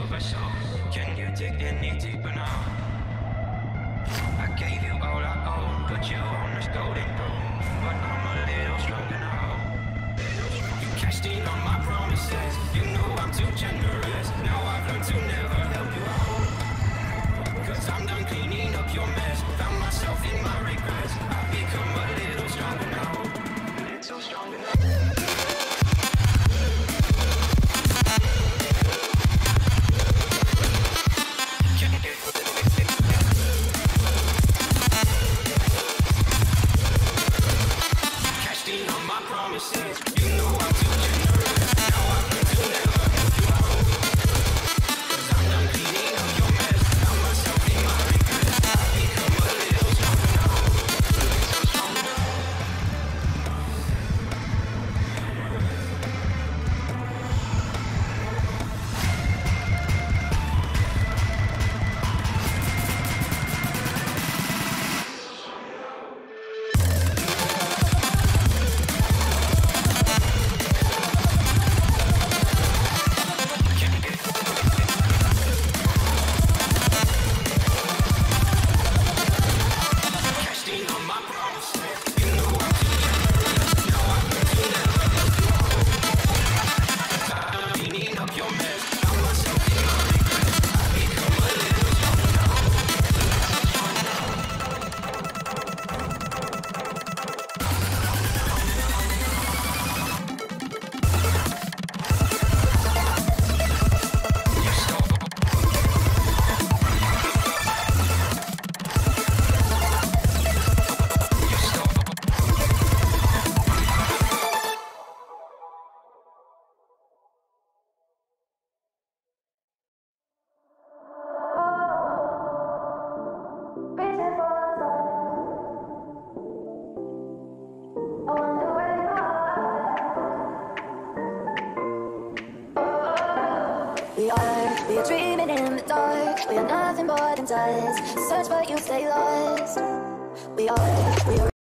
of a soul. Can you dig any deeper now? I gave you all I own, put you on this golden throne, but I'm a little stronger now. You cashed in on my promises, you know I'm too generous. Now I've learned to never help you out, 'cause I'm done cleaning up your mess. Found myself in my regrets. I've become a little stronger now. A little stronger now. You know I'm too generous. Now I've learned to never help you out, 'cause I'm done cleaning up your mess. Found myself in my regrets. I've become a little stronger now. A little stronger now. We are dreaming in the dark. We are nothing more than dust. Search but you stay lost. We are